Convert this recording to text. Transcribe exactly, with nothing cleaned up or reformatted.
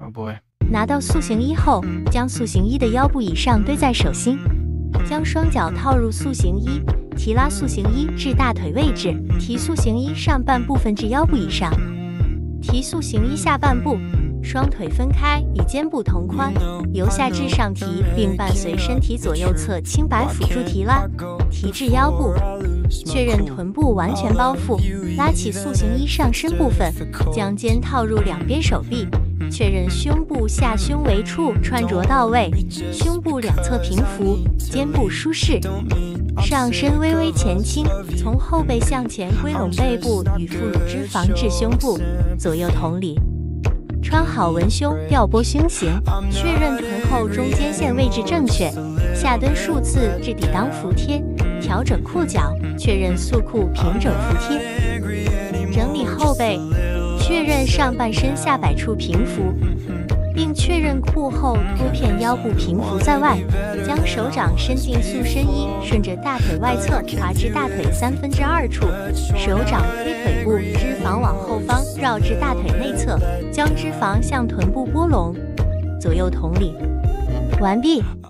Oh boy。 拿到塑形衣后，将塑形衣的腰部以上堆在手心，将双脚套入塑形衣，提拉塑形衣至大腿位置，提塑形衣上半部分至腰部以上，提塑形衣下半部，双腿分开，与肩部同宽，由下至上提，并伴随身体左右侧轻摆辅助提拉，提至腰部，确认臀部完全包覆，拉起塑形衣上身部分，将肩套入两边手臂。确认胸部下胸围处穿着到位，胸部两侧平伏，肩部舒适，上身微微前倾，从后背向前归拢背部与副乳脂肪至胸部，左右同理。穿好文胸，调拨胸型，确认臀后中间线位置正确，下蹲数次至底裆服帖，调整裤脚，确认束裤平整服帖，整理后背。确认上半身下摆处平伏，并确认裤后托片腰部平伏在外，将手掌伸进塑身衣，顺着大腿外侧滑至大腿三分之二处，手掌推腿部，脂肪往后方绕至大腿内侧，将脂肪向臀部拨拢，左右同理。完毕。